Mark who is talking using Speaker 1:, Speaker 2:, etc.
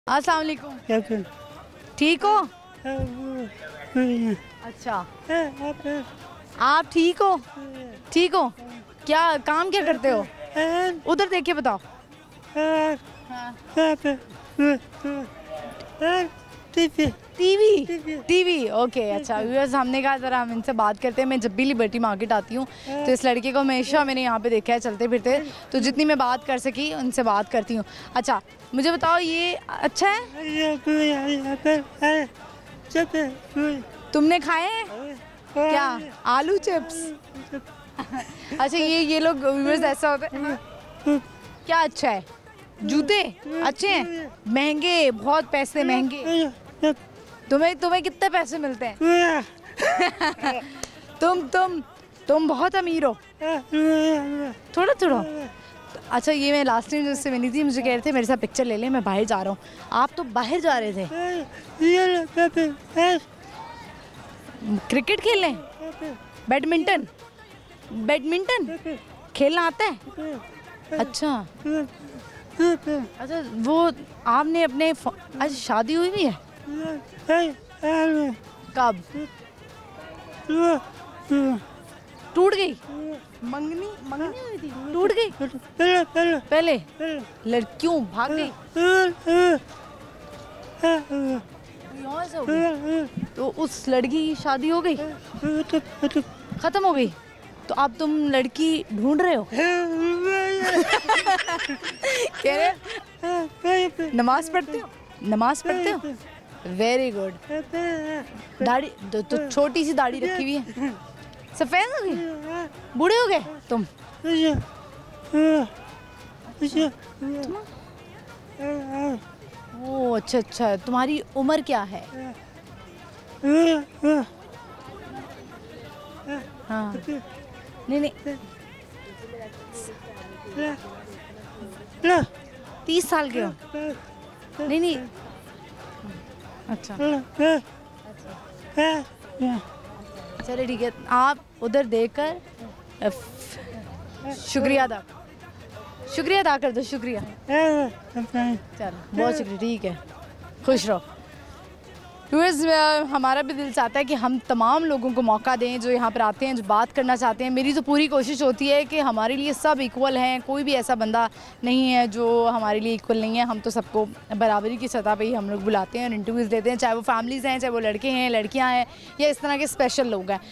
Speaker 1: अस्सलाम वालेकुम। ठीक हो? अच्छा, आप ठीक हो? ठीक हो? क्या काम क्या करते हो? उधर देख के बताओ। TV okay. अच्छा व्यूअर्स, हमने कहा ज़रा हम इनसे बात करते हैं। मैं जब भी लिबर्टी मार्केट आती हूँ तो इस लड़के को हमेशा मैंने यहाँ पे देखा है चलते फिरते, तो जितनी मैं बात कर सकी उनसे बात करती हूँ। अच्छा मुझे बताओ, ये अच्छा है? तुमने खाए हैं क्या आलू चिप्स? अच्छा ये लोग व्यूअर्स ऐसा होता है। क्या अच्छा है? जूते अच्छे हैं? महंगे, बहुत पैसे महंगे। तुम्हें कितने पैसे मिलते हैं? तुम बहुत अमीर हो। थोड़ा थोड़ा। अच्छा ये मैं लास्ट टाइम जिससे मिली थी, मुझे कह रहे थे मेरे साथ पिक्चर ले ले, मैं बाहर जा रहा हूँ। आप तो बाहर जा रहे थे क्रिकेट खेलने? बैडमिंटन खेलना आता है? अच्छा अच्छा, वो आपने अपने अच्छा शादी हुई भी है? कब टूट गई? मंगनी हुई थी, टूट गई? पहले लड़कियों भाग गई? तो उस लड़की की शादी हो गई, खत्म हो गई, तो अब तुम लड़की ढूंढ रहे हो? कह रहे नमाज पढ़ते हो? Very good. दाढ़ी तो छोटी सी दाढ़ी रखी हुई है, सफेद हो गई, बूढ़े हो गए तुम? ओ अच्छा, तुम्हारी उम्र क्या है? हाँ नहीं 30 साल के हो? नहीं अच्छा चलिए ठीक है, आप उधर देखकर शुक्रिया अदा कर दो। शुक्रिया, चलो बहुत शुक्रिया, ठीक है, खुश रहो। व्यूअर्स, हमारा भी दिल चाहता है कि हम तमाम लोगों को मौका दें जो यहाँ पर आते हैं, जो बात करना चाहते हैं। मेरी तो पूरी कोशिश होती है कि हमारे लिए सब इक्वल हैं, कोई भी ऐसा बंदा नहीं है जो हमारे लिए इक्वल नहीं है। हम तो सबको बराबरी की सतह पे ही हम लोग बुलाते हैं और इंटरव्यूज़ देते हैं, चाहे वो फैमिलीज़ हैं, चाहे वो लड़के हैं, लड़कियाँ हैं या इस तरह के स्पेशल लोग हैं।